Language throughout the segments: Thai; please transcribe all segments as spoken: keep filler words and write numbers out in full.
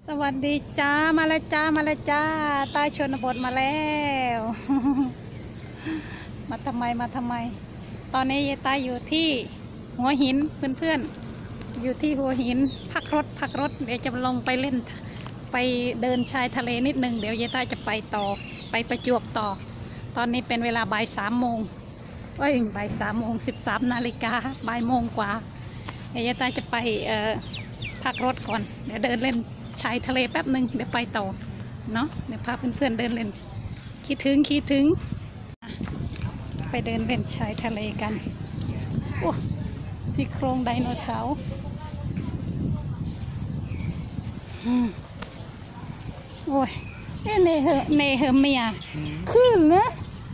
สวัสดีจ้ามาแล้วจ้ามาแล้วจ้าใต้ชนบทมาแล้วมาทำไมมาทำไมตอนนี้ยายตาอยู่ที่หัวหินเพื่อนๆอยู่ที่หัวหินพักรถพักรถเดี๋ยวจะลงไปเล่นไปเดินชายทะเลนิดนึงเดี๋ยวยายตาจะไปต่อไปประจวบต่อตอนนี้เป็นเวลาบ่ายสามโมงเอ้ยบ่ายสามโมงสิบสามนาฬิกาบ่ายโมงกว่าเดี๋ยวยายตาจะไปเอ่อพักรถก่อนเดี๋ยวเดินเล่นชายทะเลแป๊บหนึ่งเดี๋ยวไปต่อเนาะเดี๋ยวพาเพื่อนๆเดินเล่นคิดถึงคิดถึงไปเดินเล่นชายทะเลกันโอ้ซี่โครงไดโนเสาร์โอ้ยเน่เนเหอเนเหอเมียขึ้นนะ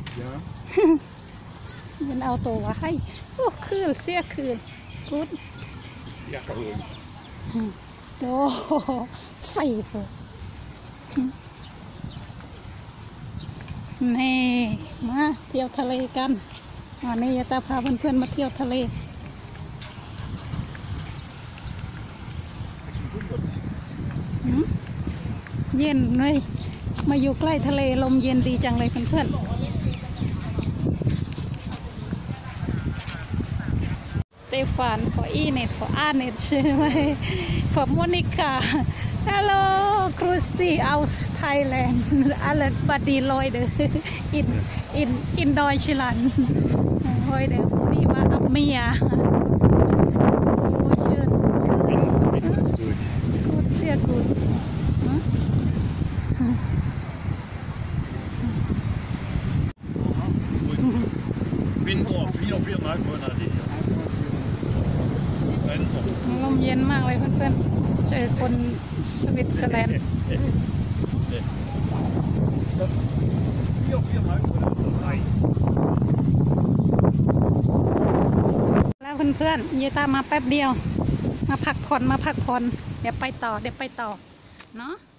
ยันเอาตัวไว้โอ้ขึ้นเสียขึ้นกุดอยากกระโดดโอ้ไฟเปิดนี่มาเที่ยวทะเลกันวันนี้ยายตาพาเพื่อนๆมาเที่ยวทะเลเย็นเลยมาอยู่ใกล้ทะเลลมเย็นดีจังเลยเพื่อนๆStefan, for Enid, for Arnett, for Monica. Hello, Krusty aus Thailand. Alle Buddy Leute in in in Deutschland. Heute die war ab mir. Oh schön. Gut, sehr gut. Wind auch vier auf vier Mal vorne die. ลมเย็นมากเลยเพื่อนๆเจอคนสวิตเซอร์แลนด์แล้วเพื่อนๆยายตามาแป๊บเดียวมาพักผ่อนมาพักผ่อนเดี๋ยวไปต่อเดี๋ยวไปต่อเนาะ